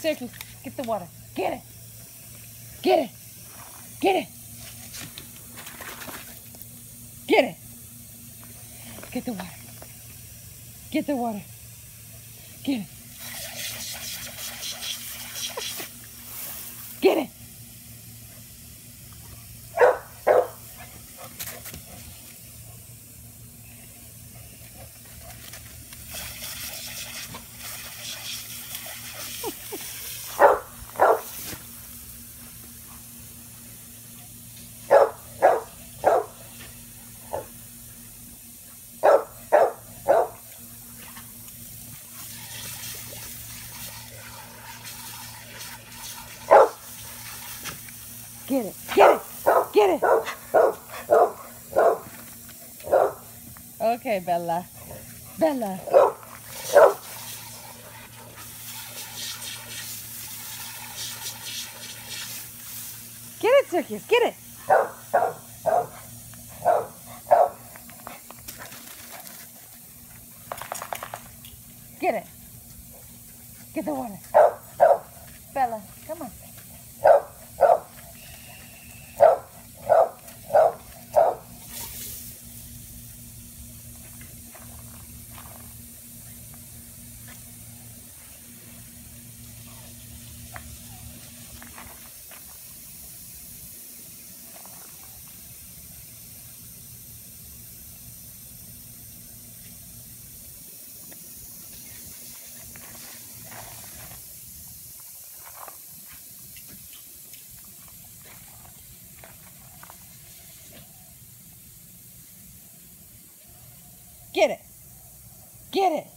Syracuse, get the water. Get it. Get it. Get it. Get it. Get the water. Get the water. Get it. Get it. Get it, get it, get it. Okay, Bella. Bella. Get it, Syracuse, get it. Get it. Get the water. Bella, come on. Get it. Get it.